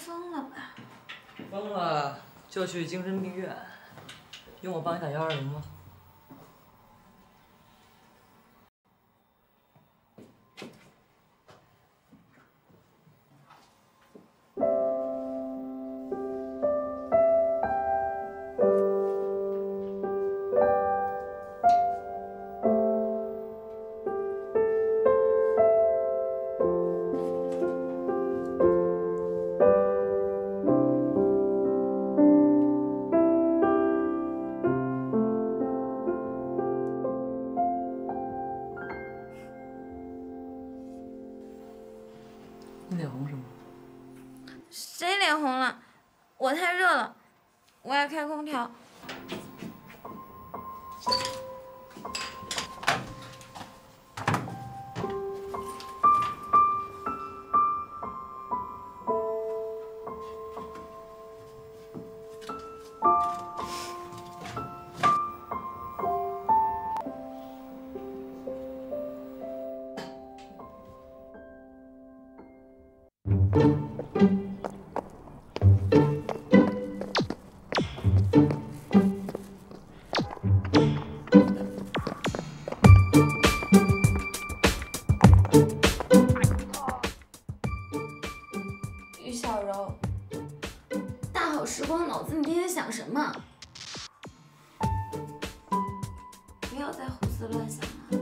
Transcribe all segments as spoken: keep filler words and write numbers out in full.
疯了吧？ 疯了就去精神病院。用我帮你打幺二零吗？ 你脸红什么？ 谁脸红了？我太热了，我爱开空调。于小柔，大好时光，脑子你天天想什么？不要再胡思乱想了。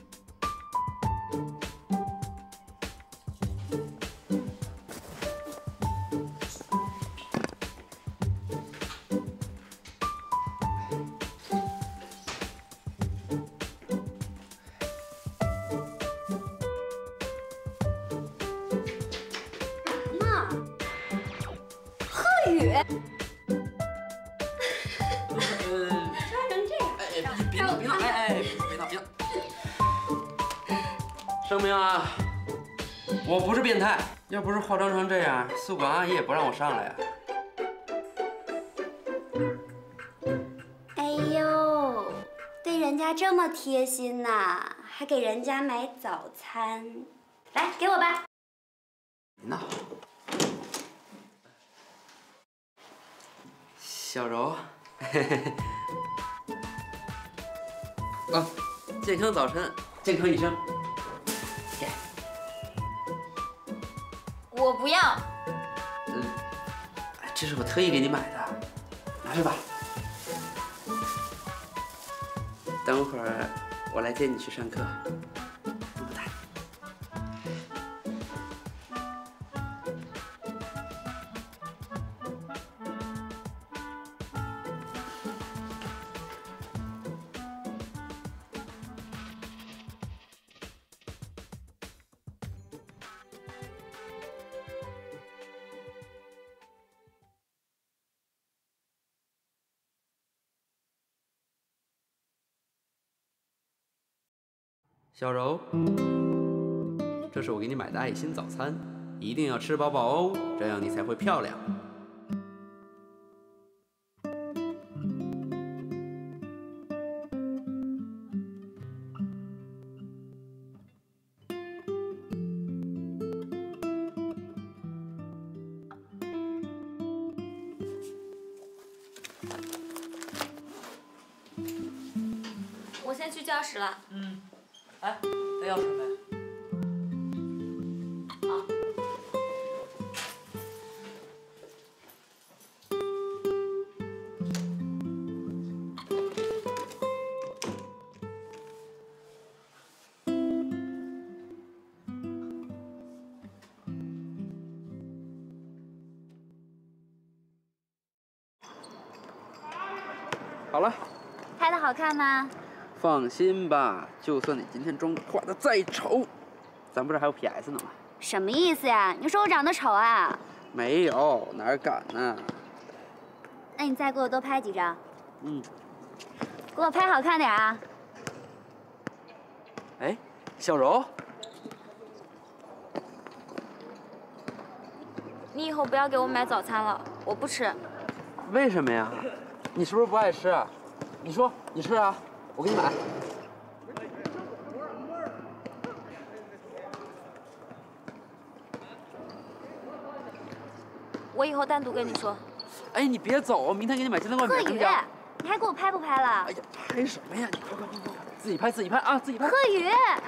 声明啊，我不是变态，要不是化妆成这样，宿管阿姨也不让我上来呀。 哎呦，对人家这么贴心呐，还给人家买早餐，来给我吧。 那好，小柔，嘿嘿嘿。啊，健康早晨，健康一生。 我不要。 嗯，这是我特意给你买的，拿去吧。等会儿我来接你去上课。么么哒。小柔，这是我给你买的爱心早餐，一定要吃饱饱哦，这样你才会漂亮。 我先去教室了。 嗯。 哎，带钥匙没？ 好。 好了。 拍的好看吗？ 放心吧，就算你今天妆化的再丑，咱不是还有 P S 呢吗？ 什么意思呀？你说我长得丑啊？ 没有，哪敢呢？ 那你再给我多拍几张。 嗯。 给我拍好看点啊！ 哎，小柔， 你以后不要给我买早餐了，我不吃。 为什么呀？你是不是不爱吃啊？你说，你吃啊？ 我给你买。 我我以后单独跟你说。 哎，你别走，明天给你买鸡蛋灌饼。 贺宇，你还给我拍不拍了？ 哎呀，拍什么呀？你快快快快，自己拍自己拍啊，自己拍。 贺宇。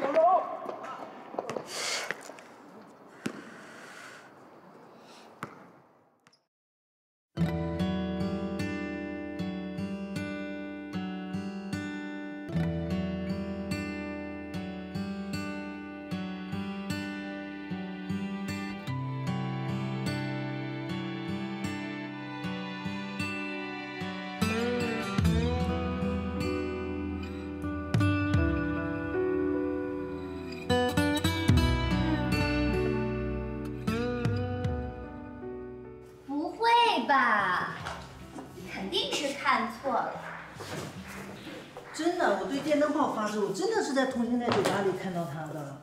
吧，肯定是看错了。 真的，我对电灯泡发誓，我真的是在同性恋酒吧里看到他的。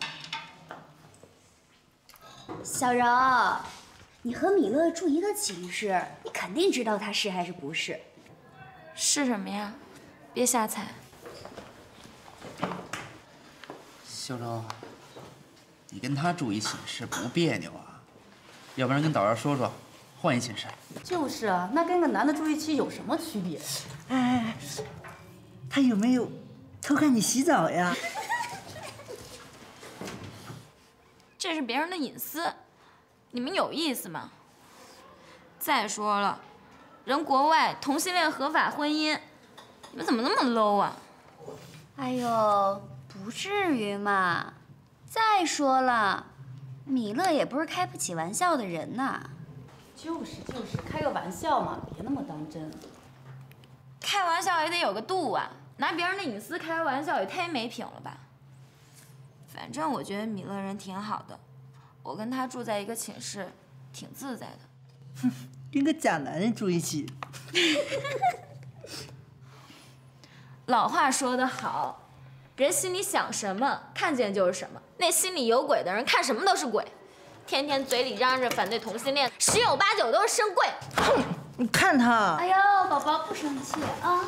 小柔，你和米乐住一个寝室，你肯定知道他是还是不是？ 是什么呀？别瞎猜。 小周，你跟他住一寝室不别扭啊？要不然跟导员说说。 换一寝室， 就是啊，那跟个男的住一起有什么区别？ 哎，他有没有偷看你洗澡呀？ 这是别人的隐私，你们有意思吗？再说了，人国外同性恋合法婚姻，你们怎么那么 low 啊？ 哎呦，不至于嘛！再说了，米乐也不是开不起玩笑的人呐。 就是就是，开个玩笑嘛，别那么当真。 开玩笑也得有个度啊，拿别人的隐私开玩笑也太没品了吧。反正我觉得米乐人挺好的，我跟他住在一个寝室，挺自在的。 哼，跟个假男人住一起。 老话说得好，人心里想什么，看见就是什么。那心里有鬼的人，看什么都是鬼。 天天嘴里嚷着反对同性恋，十有八九都是深柜。 哼，你看他。 哎呦，宝宝不生气啊。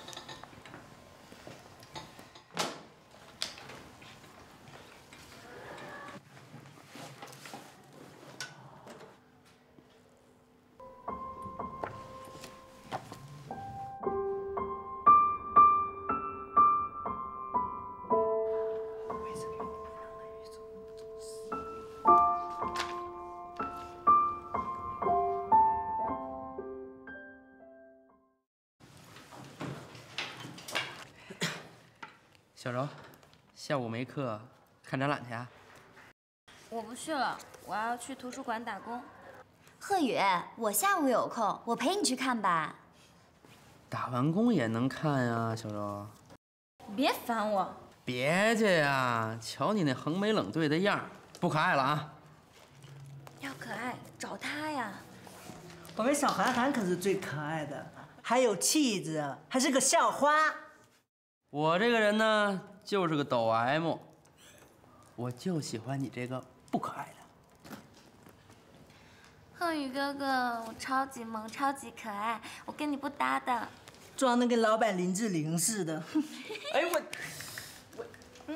小柔，下午没课，看展览去啊？ 我不去了，我要去图书馆打工。 贺宇，我下午有空，我陪你去看吧。 打完工也能看呀，小柔。 你别烦我。 别介呀，瞧你那横眉冷对的样儿，不可爱了啊。 要可爱，找他呀。 我们小韩寒可是最可爱的，还有气质，还是个校花。 我这个人呢，就是个抖 M， 我就喜欢你这个不可爱的。 贺宇哥哥，我超级萌，超级可爱，我跟你不搭的。 装的跟老板林志玲似的。 哎我，我，嗯，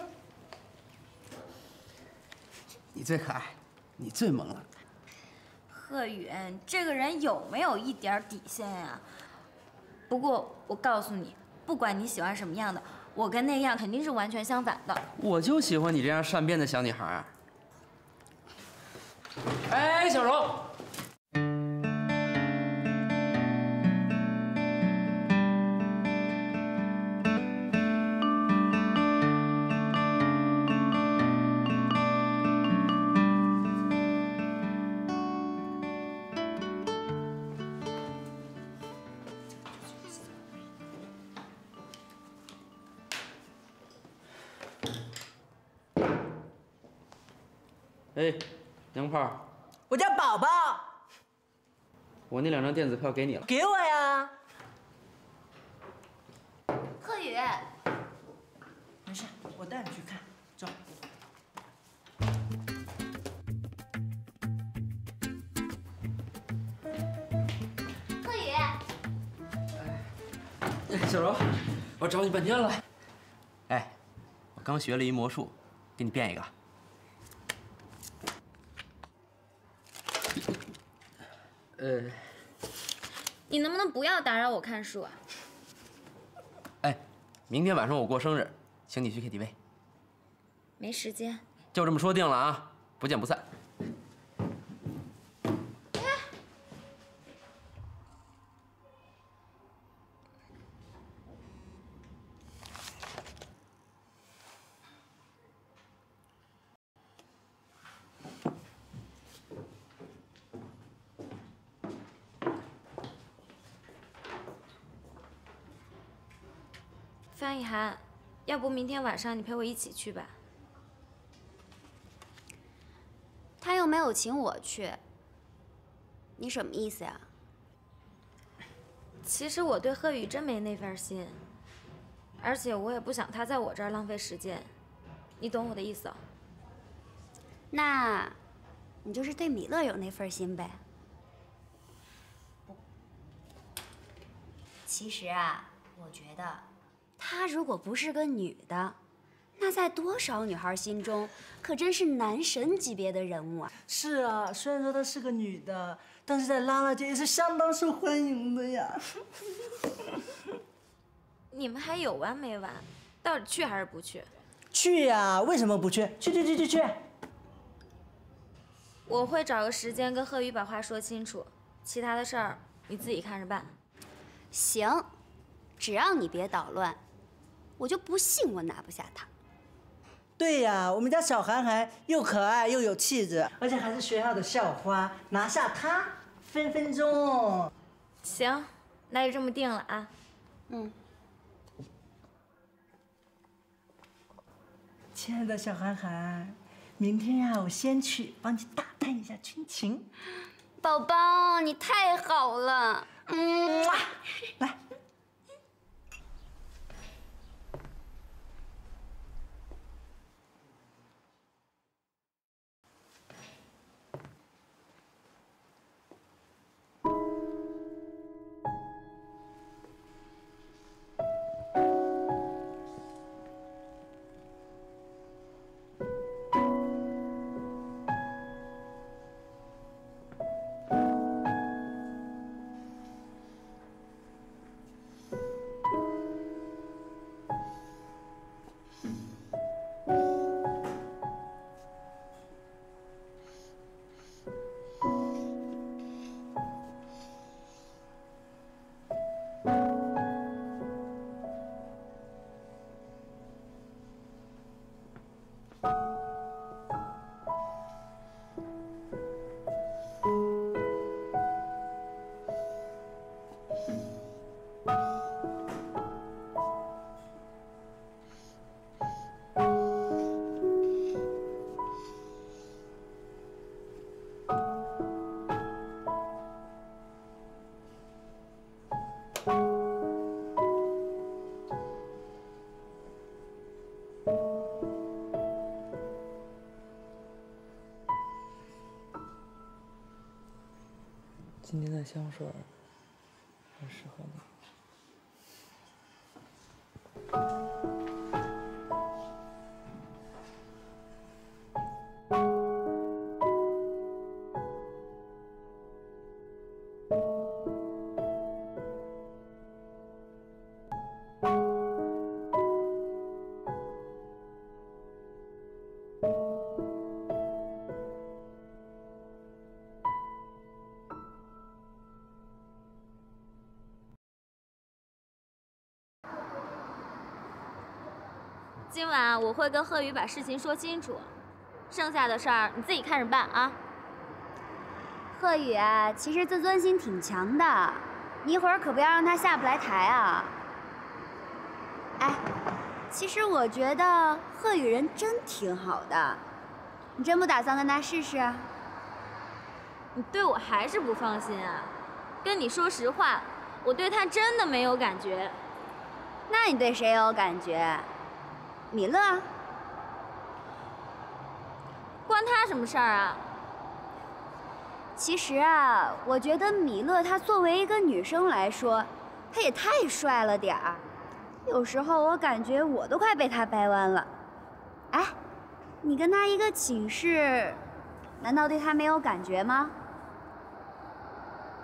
你最可爱，你最萌了。 贺宇，你这个人有没有一点底线呀？不过我告诉你。 不管你喜欢什么样的，我跟那样肯定是完全相反的。 我就喜欢你这样善变的小女孩。哎，小柔，哎，娘炮， 我叫宝宝。 我那两张电子票给你了。 给我呀。 贺宇， 没事，我带你去看，走。 贺宇。 哎，小柔，我找你半天了。哎，我刚学了一魔术，给你变一个。 呃， 你能不能不要打扰我看书啊？ 哎，明天晚上我过生日，请你去 K T V。 没时间。 就这么说定了啊，不见不散。 方以涵，要不明天晚上你陪我一起去吧？ 他又没有请我去，你什么意思呀？ 其实我对贺宇真没那份心，而且我也不想他在我这儿浪费时间，你懂我的意思哦。 那，你就是对米乐有那份心呗？其实啊，我觉得，她如果不是个女的，那在多少女孩心中，可真是男神级别的人物啊！ 是啊，虽然说她是个女的，但是在拉拉界也是相当受欢迎的呀。 你们还有完没完？到底去还是不去？ 去呀，为什么不去？去去去去去！ 我会找个时间跟贺宇把话说清楚，其他的事儿你自己看着办。 行，只要你别捣乱，我就不信我拿不下他。 对呀，我们家小韩寒又可爱又有气质，而且还是学校的校花，拿下他分分钟。 行，那就这么定了啊。 嗯。 亲爱的小韩寒，明天呀、啊，我先去帮你打探一下军情。 宝宝，你太好了。嗯， 来。 今天的香水很适合你。 今晚我会跟贺宇把事情说清楚，剩下的事儿你自己看着办啊。 贺宇啊，其实自尊心挺强的，你一会儿可不要让他下不来台啊。哎，其实我觉得贺宇人真挺好的，你真不打算跟他试试？ 你对我还是不放心啊？跟你说实话，我对他真的没有感觉。 那你对谁有感觉？米乐？ 关他什么事儿啊？ 其实啊，我觉得米乐他作为一个女生来说，他也太帅了点儿。有时候我感觉我都快被他掰弯了。哎，你跟他一个寝室，难道对他没有感觉吗？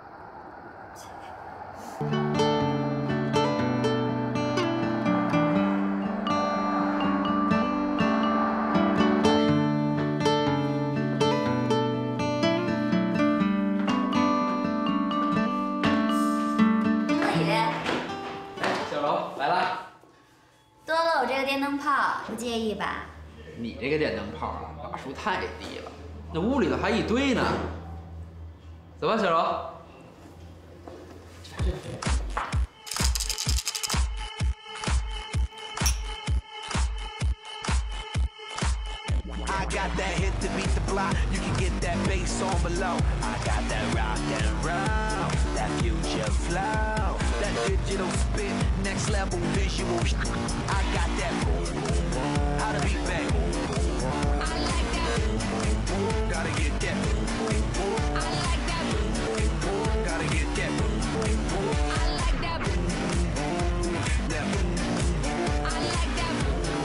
多了我这个电灯泡，不介意吧？ 你这个电灯泡啊，瓦数太低了，那屋里头还一堆呢。走吧，小柔。 I got that hit to beat the block. You can get that bass on below. I got that rock and roll, that future flow, that digital spit, next level visual. I got that boom boom boom. How to beat bang. I like that. Gotta get that. I like that. Gotta get that. I like that. That. I like that.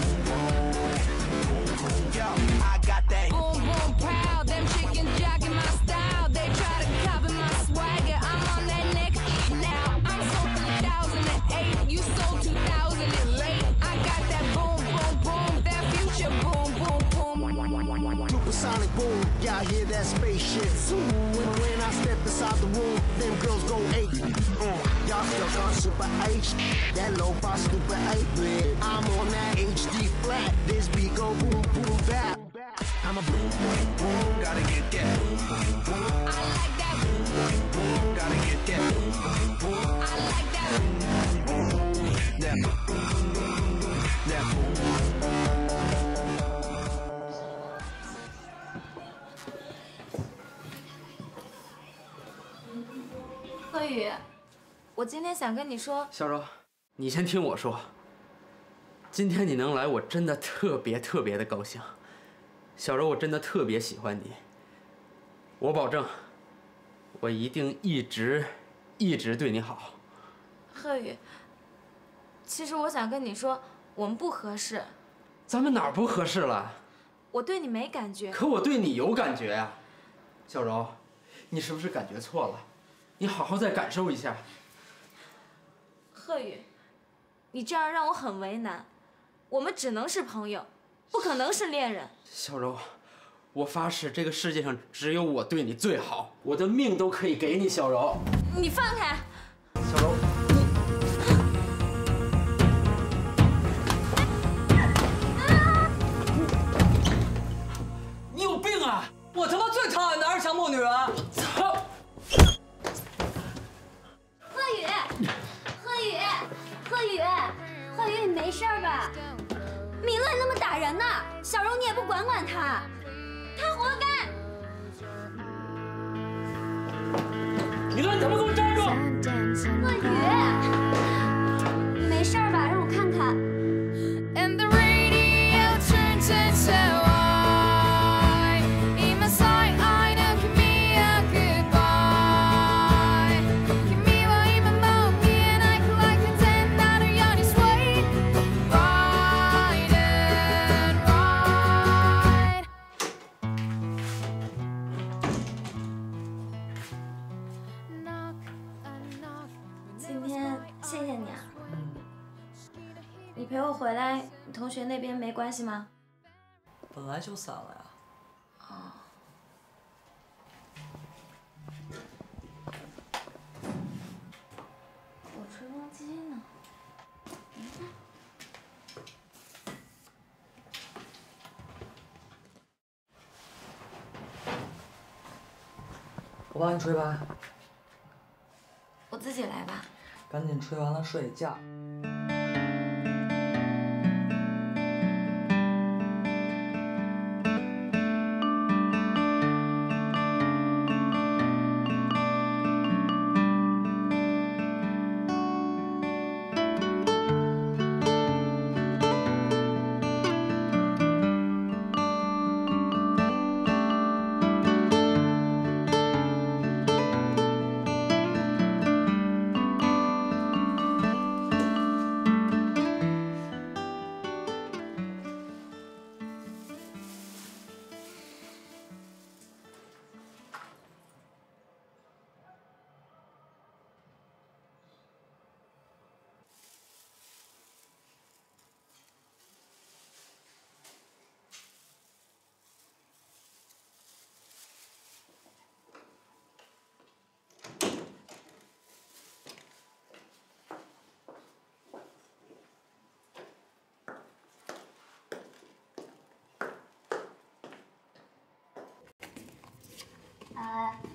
Yo, I got that boom boom proud. Them chickens jacking my style. They try to copy my swagger. I'm on that next now. I'm sold two thousand eight. You sold two thousand late. I got that boom boom boom. That future boom boom boom. Supersonic boom. Y'all hear that spaceship? When, when I step inside the room, them girls go eight. Mm. Y'all still on super H. That low boss stupid eight bit. I'm on that H D flat. This beat go boom boom bap. I'm a boom boom boom. Gotta get that. I like that. Gotta get that. I like that. That. That. 贺宇，我今天想跟你说， 小柔，你先听我说。今天你能来，我真的特别特别的高兴。小柔，我真的特别喜欢你。我保证，我一定一直一直对你好。 贺宇，其实我想跟你说，我们不合适。 咱们哪儿不合适了？ 我对你没感觉。 可我对你有感觉呀，小柔，你是不是感觉错了？你好好再感受一下。 贺宇，你这样让我很为难。我们只能是朋友，不可能是恋人。 小柔，我发誓，这个世界上只有我对你最好，我的命都可以给你，小柔。 你放开！ 小柔， 你你有病啊！我他妈最讨厌的二强暴女人！操！ 贺宇，贺宇，贺宇，贺宇，你没事吧？米乐那么打人呢，小柔你也不管管他，他活该。 米乐，你他妈给我站住！ 贺宇，你没事吧？让我看看。 今天谢谢你啊！你陪我回来，你同学那边没关系吗？ 本来就散了呀。 哦。我吹风机呢？ 我帮你吹吧。 我自己来吧。 赶紧吹完了睡觉。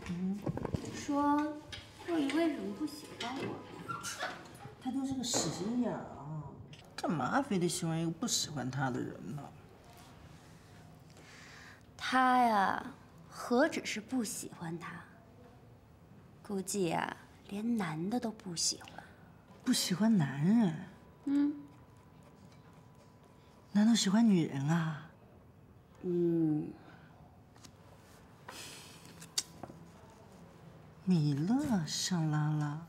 嗯，说贺宇为什么不喜欢我？ 他就是个死心眼儿啊，干嘛非得喜欢一个不喜欢他的人呢？ 他呀，何止是不喜欢他，估计呀，连男的都不喜欢。 不喜欢男人？ 嗯。 难道喜欢女人啊？ 嗯。 米乐上拉拉。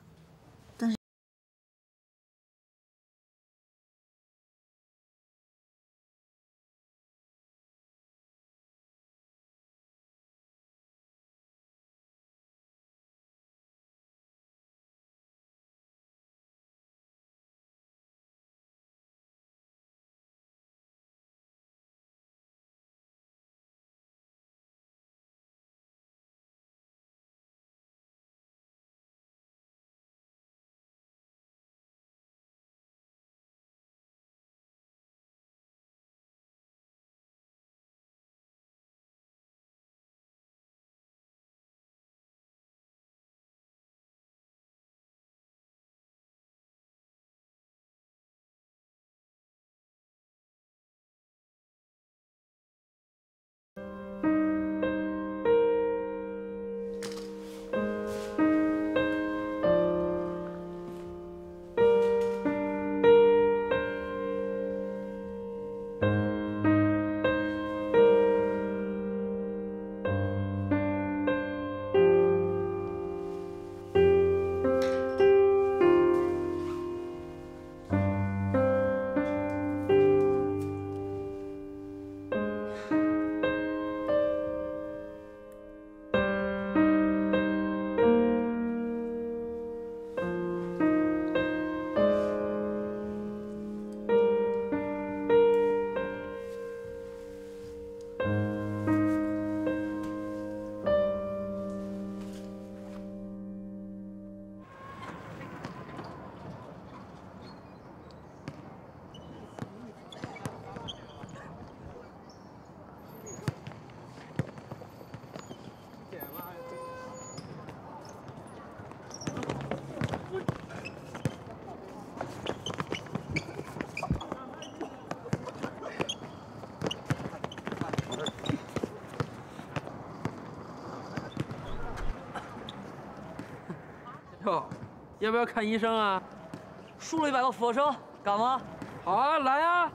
哟，要不要看医生啊？ 输了一百个俯卧撑，敢吗？ 好啊，来啊！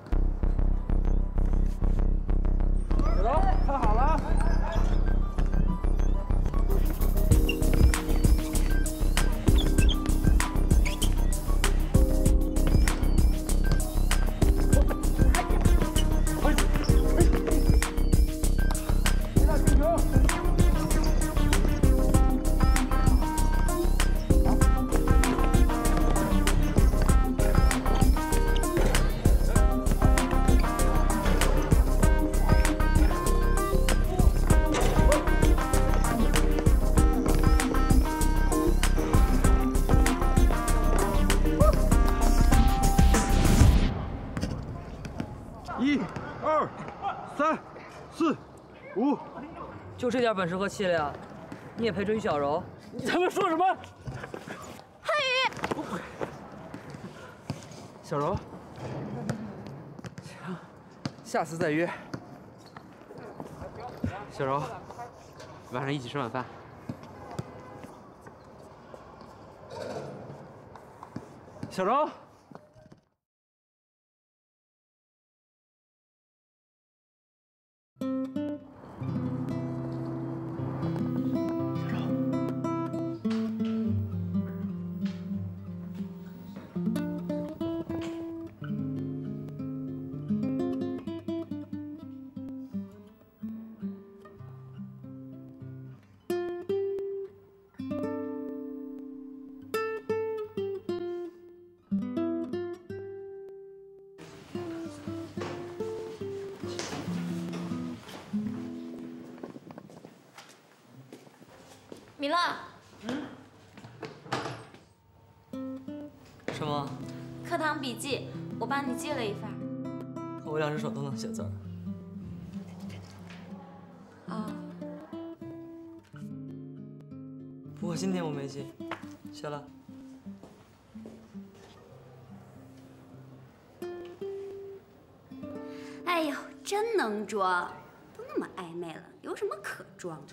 小龙，看好了。 一、二、三、四、五， 就这点本事和气量，你也配追小柔？ 你他妈说什么？ 汉语。 小柔，行，下次再约。小柔，晚上一起吃晚饭。小柔。 米乐， 什么？ 课堂笔记，我帮你记了一份。 可我两只手都能写字儿。 哦。 不过今天我没戏，谢了。 哎呦，真能装，都那么暧昧了，有什么可装的？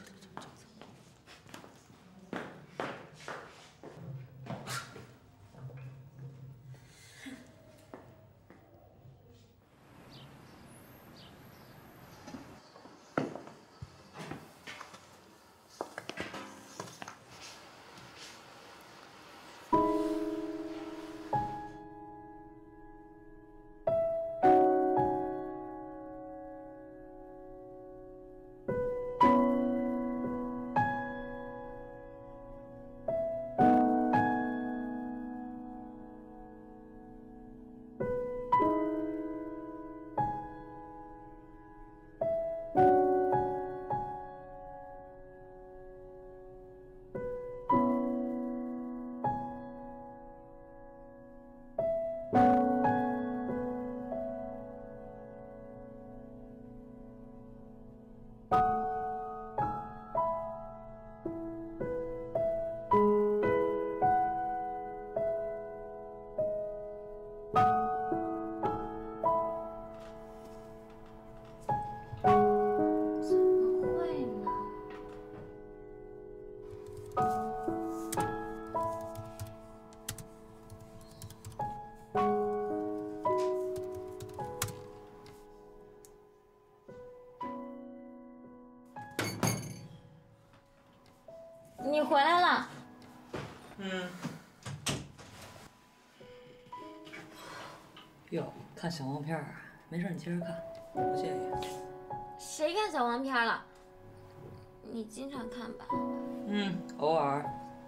你回来了。 嗯。哟，看小黄片儿，没事你接着看，不介意。 谁看小黄片了？你经常看吧？ 嗯，偶尔。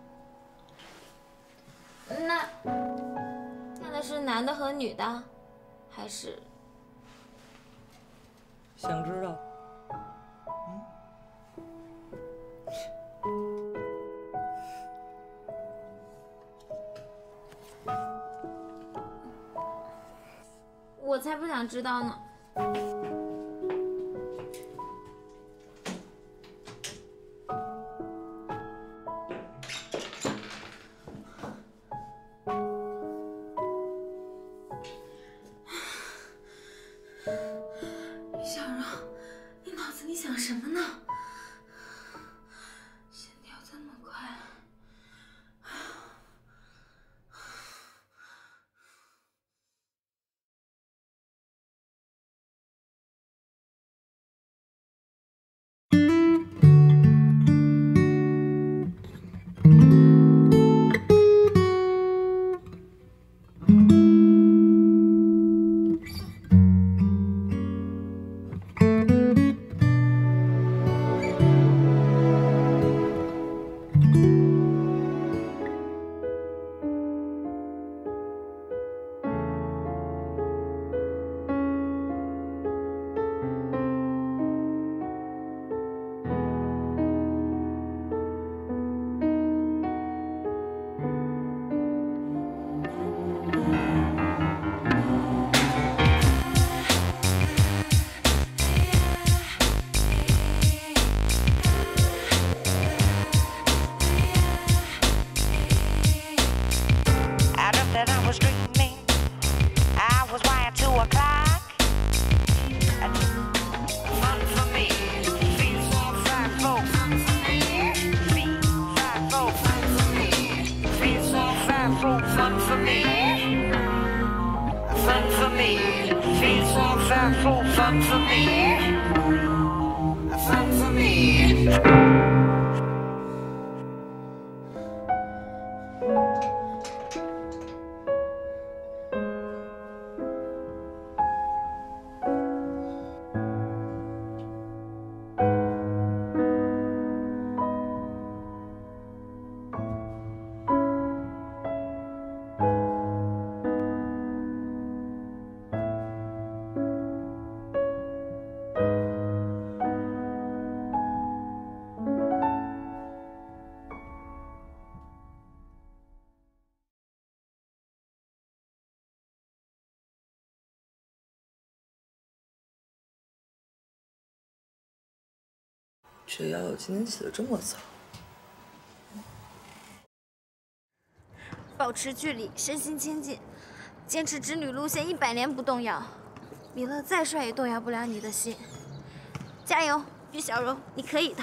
那看的是男的和女的，还是？ 想知道？ 我才不想知道呢。 小柔，你脑子里想什么呢？心跳这么快。 这药今天起得这么早， 保持距离，身心亲近，坚持织女路线一百年不动摇。米乐再帅也动摇不了你的心。加油，于小柔，你可以的。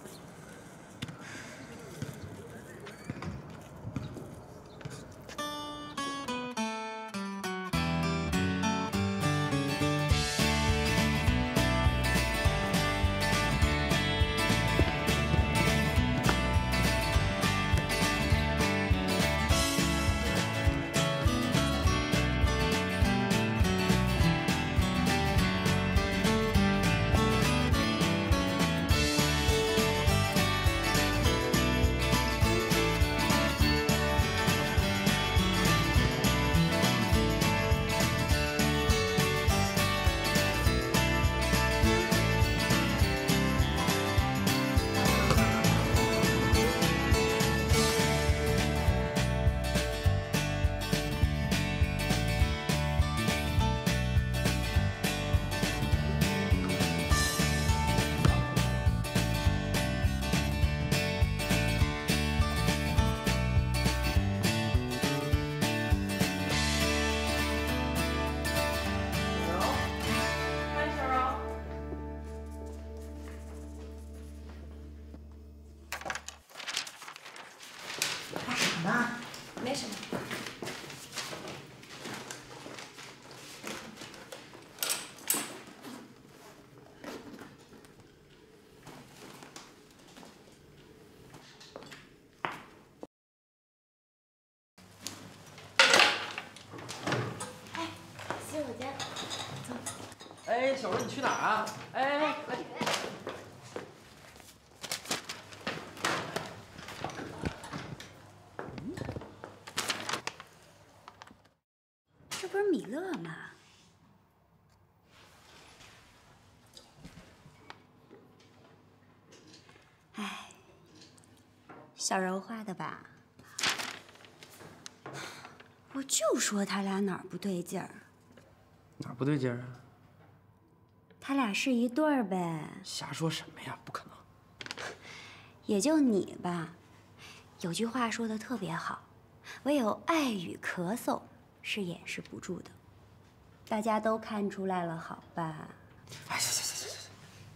没什么。 哎，洗手间，走。 哎，小柔，你去哪儿啊？哎哎哎！ 这不是米乐吗？哎，小柔画的吧？我就说他俩哪儿不对劲儿。 哪儿不对劲儿啊？ 他俩是一对儿呗。 瞎说什么呀？不可能。 也就你吧。有句话说的特别好，唯有爱与咳嗽是掩饰不住的。大家都看出来了，好吧？ 哎，行行行行行。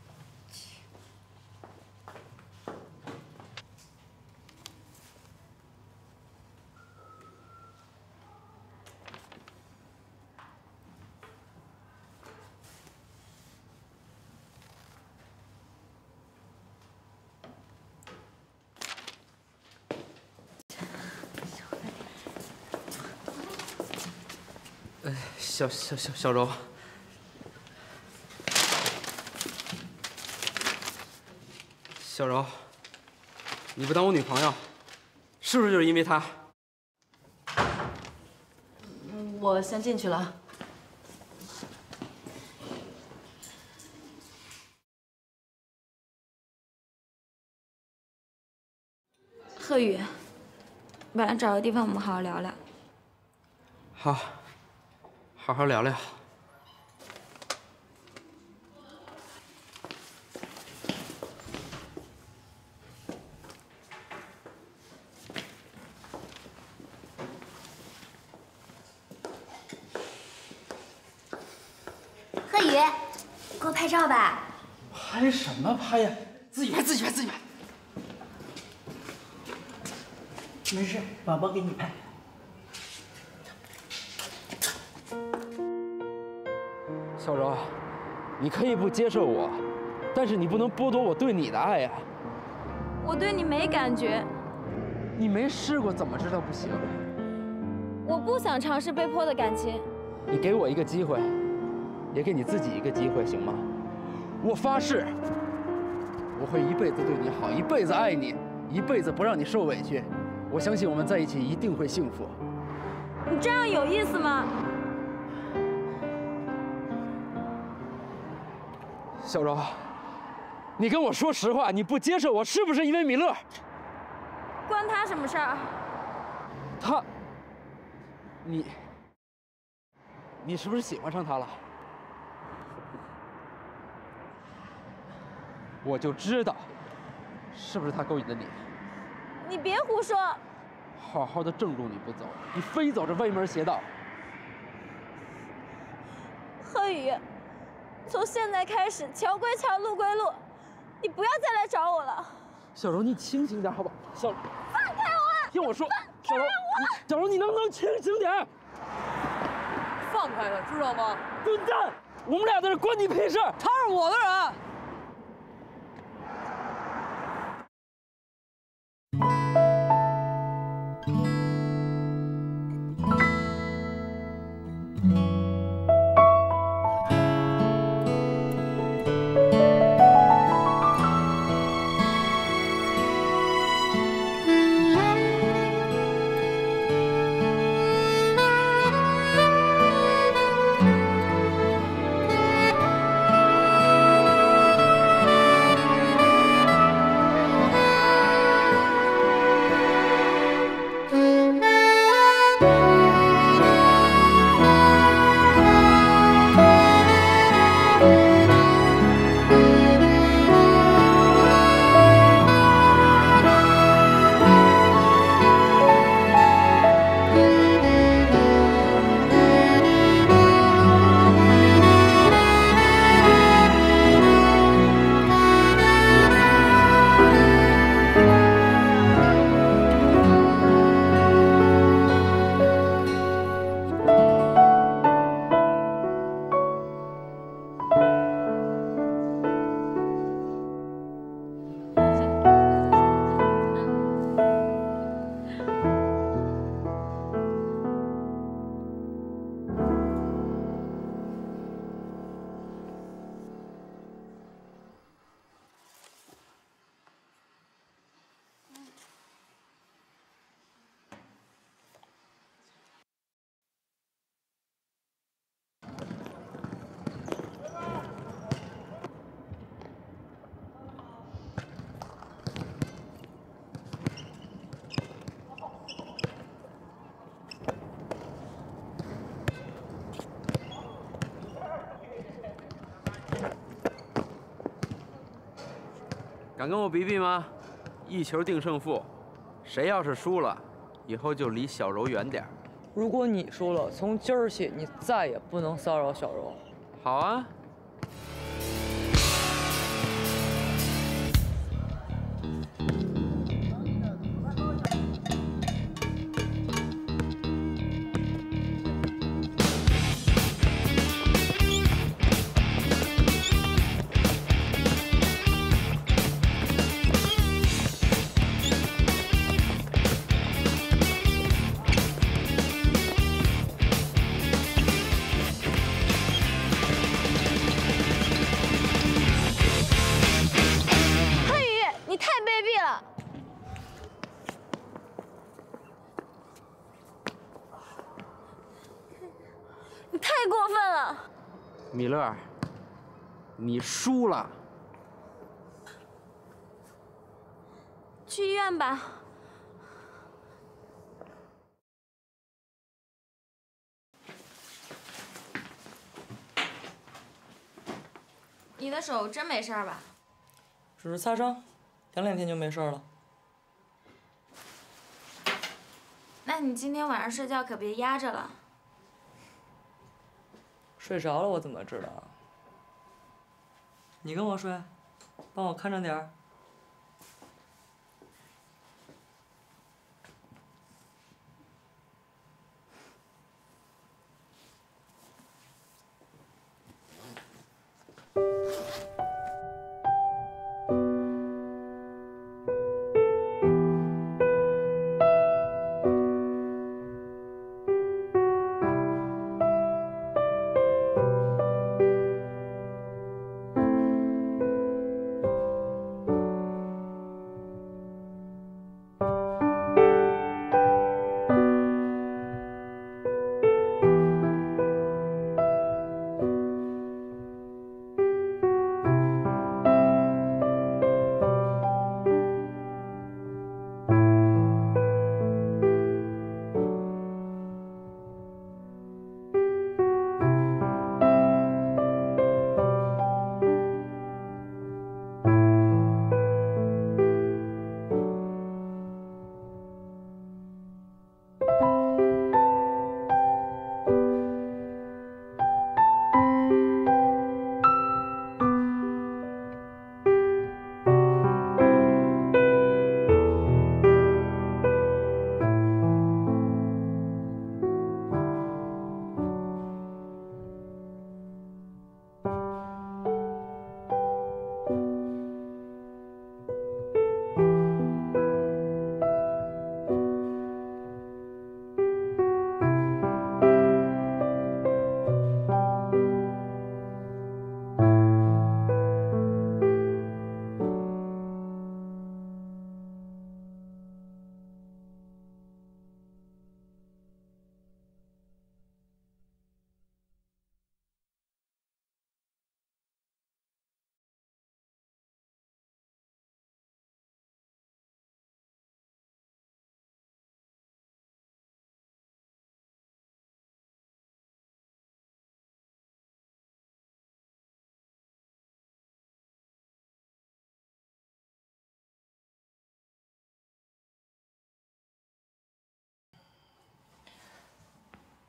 呃，小小小小柔。 小柔，你不当我女朋友，是不是就是因为他？ 我先进去了。 贺宇，晚上找个地方我们好好聊聊。 好，好好聊聊。 贺宇，给我拍照吧。 拍什么拍呀？自己拍，自己拍，自己拍。 没事，宝宝给你拍。 小柔，你可以不接受我，但是你不能剥夺我对你的爱呀。 我对你没感觉。 你没试过怎么知道不行？ 我不想尝试被迫的感情。 你给我一个机会。 也给你自己一个机会，行吗？我发誓，我会一辈子对你好，一辈子爱你，一辈子不让你受委屈。我相信我们在一起一定会幸福。 你这样有意思吗？ 小柔，你跟我说实话，你不接受我是不是因为米乐？ 关他什么事儿？ 他，你，你是不是喜欢上他了？ 我就知道，是不是他勾引的你？ 你别胡说！ 好好的正路你不走，你非走这歪门邪道。 贺宇，从现在开始，桥归桥，路归路，你不要再来找我了。 小柔，你清醒点好不好？小柔， 放开我！ 听我说， 放开我！ 你小柔，你能不能清醒点？ 放开他，知道吗？ 滚蛋！我们俩的事关你屁事！ 他是我的人。 敢跟我比比吗？一球定胜负，谁要是输了，以后就离小柔远点儿。 如果你输了，从今儿起你再也不能骚扰小柔。 好啊。米勒，你输了。 去医院吧。你的手真没事吧？ 只是擦伤，养两天就没事了。 那你今天晚上睡觉可别压着了。 睡着了我怎么知道？你跟我睡，帮我看着点儿。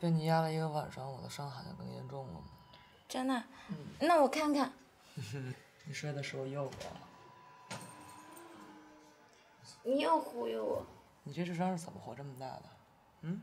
被你压了一个晚上，我的伤好像更严重了。 真的？嗯。那我看看。 你睡的时候诱我。 你又忽悠我。 你这智商是怎么活这么大的？嗯？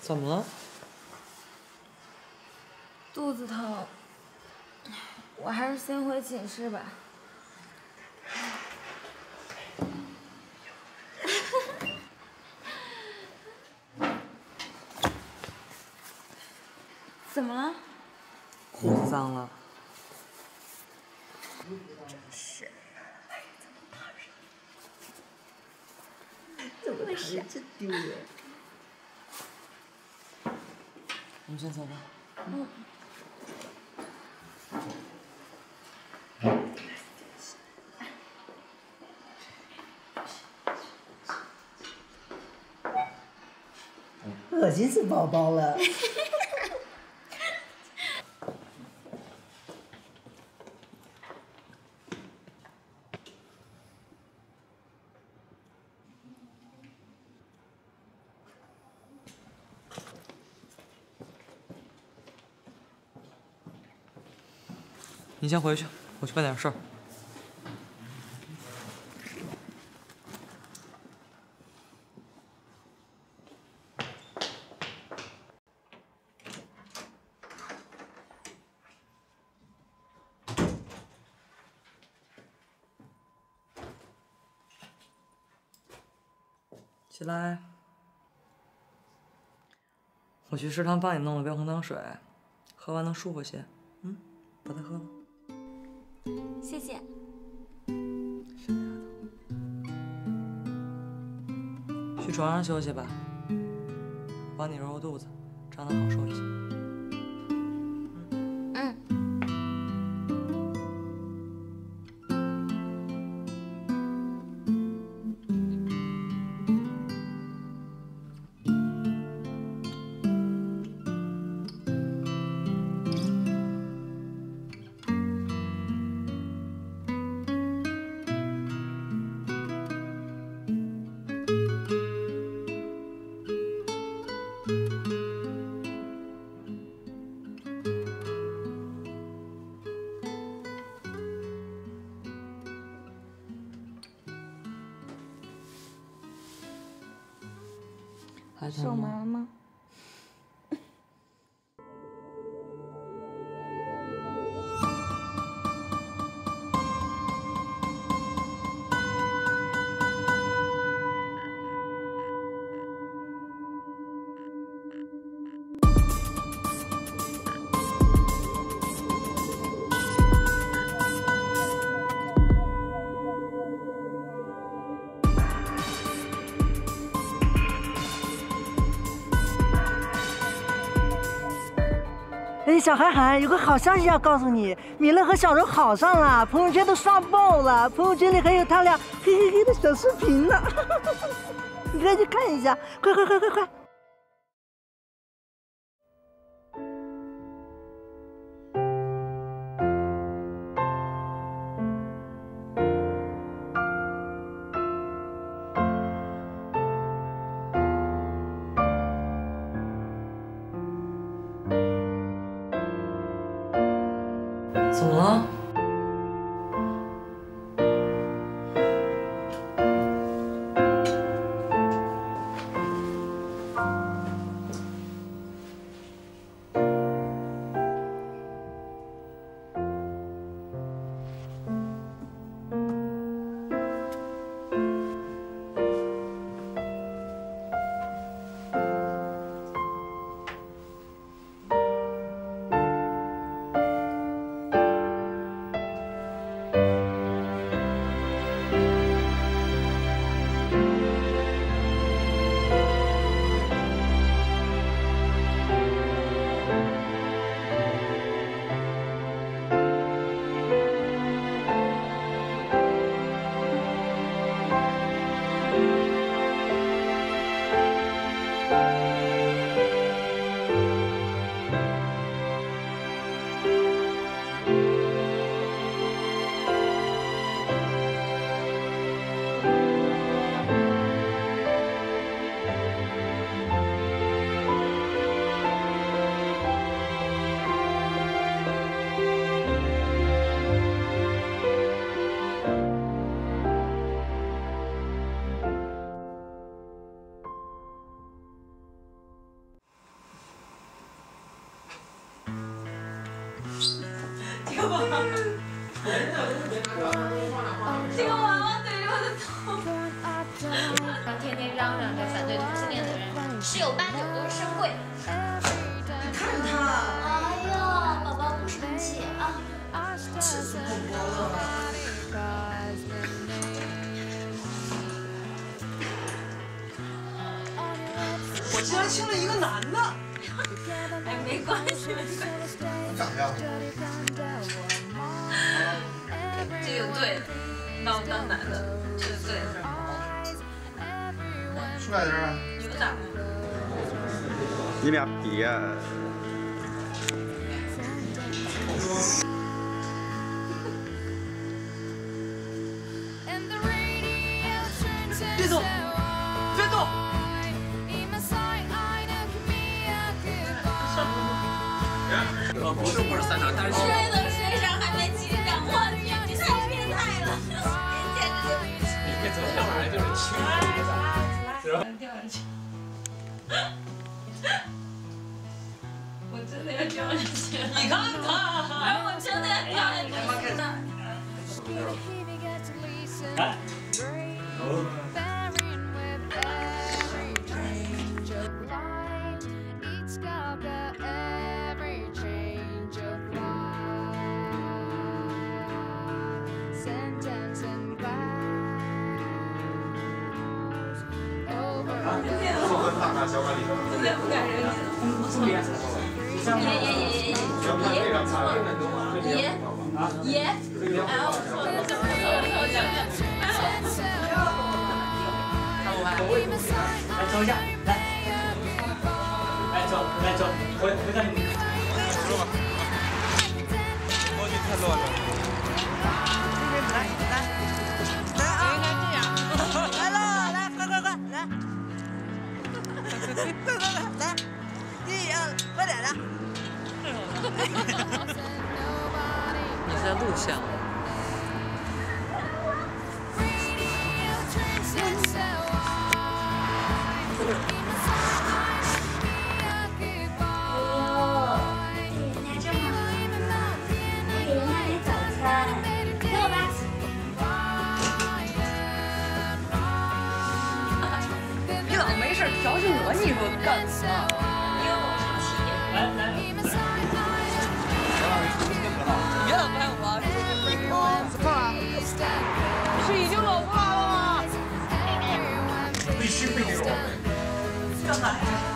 怎么了？ 肚子疼，我还是先回寝室吧。怎么了？ 裤子脏了。 真是， 怎么会是这丢人？ 我们先走吧。 嗯。 恶心死宝宝了。 你先回去，我去办点事儿。起来，我去食堂帮你弄了杯红糖水，喝完能舒服些。嗯，把它喝了。 谢谢。 傻丫头，去床上休息吧，我帮你揉揉肚子，这样能好受一些。 嗯。手麻了吗？ 哎，小韩寒，有个好消息要告诉你，米乐和小柔好上了，朋友圈都刷爆了，朋友圈里还有他俩嘿嘿嘿的小视频呢，你快去看一下，快快快快快！ 怎么了？ 这个娃娃对着我的头。天天嚷嚷着反对同性恋的人，十有八九都是社会。 你看他。 哎呀，宝宝不生气啊。 气死宝宝了。我竟然亲了一个男的。 哎，没关系，没关系。 长相。 这个对的，把我当男的，这个对的。 帅点儿。 你们咋的？ 你俩比呀。 别动！别动！ 不是不是三场，但是睡都睡上还没起掌，我去，你太变态了！简直就你这走下来就是亲人， 掉下去。我真的要掉下去了！ 你看他， 哎，我真的要掉下去了！ 来。 小管理， 现在不敢扔你了。爷爷爷爷爷爷爷爷，哎，我错了，我错了，我讲讲。 看我吧，来走一下，来，来走，来走，回回到你们。 说吧，过去太乱了。 来来来啊！来了，来，快快快，来！快快快，来！一二，快点的！ 你在录像。 你老没事调戏我，你说干嘛？ 因为我是 T。 来来。别老拍我，怎么了？你是已经老婆了吗？ 必须必须。 干嘛？